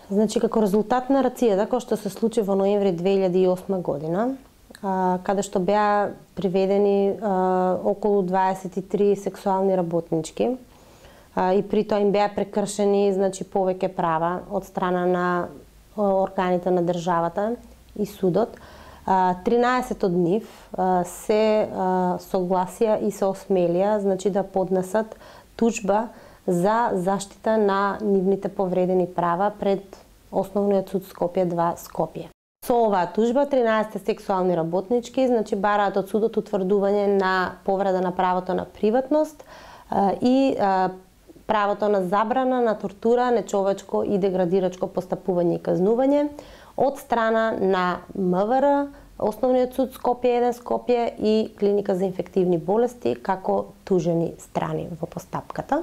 Значи, како резултат на рацијата, кој што се случи во ноември 2008 година, каде што беа приведени околу 23 сексуални работнички и при тоа им беа прекршени, значи, повеќе права од страна на органите на државата и судот. 13 од нив се согласија и се осмелија, значи, да поднесат тужба за заштита на нивните повредени права пред Основниот суд Скопје 2 Скопје. Со оваа тужба 13 сексуални работнички, значи, бараат од судот утврдување на повреда на правото на приватност и правото на забрана на тортура, нечовечко и деградирачко постапување и казнување од страна на МВР, Основниот суд Скопје 1 Скопје и Клиника за инфективни болести како тужени страни во постапката.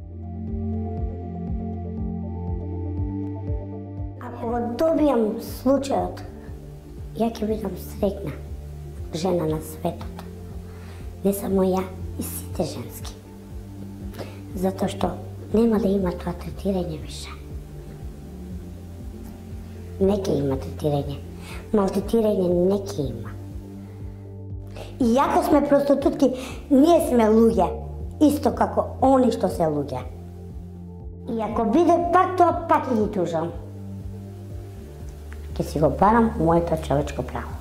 Ако го добијам случајот, ја ќе бидам среќна жена на светот. Не само ја, и сите женски. Затоа што нема да има тоа третирање више. Не ќе има третирање. Малтретирање не ќе има. И јако сме проститутки, ние сме луѓе, исто како они што се луѓе. И ако биде пак тоа, пак ќе ги тужам. Ќе си го барам моето човечко право.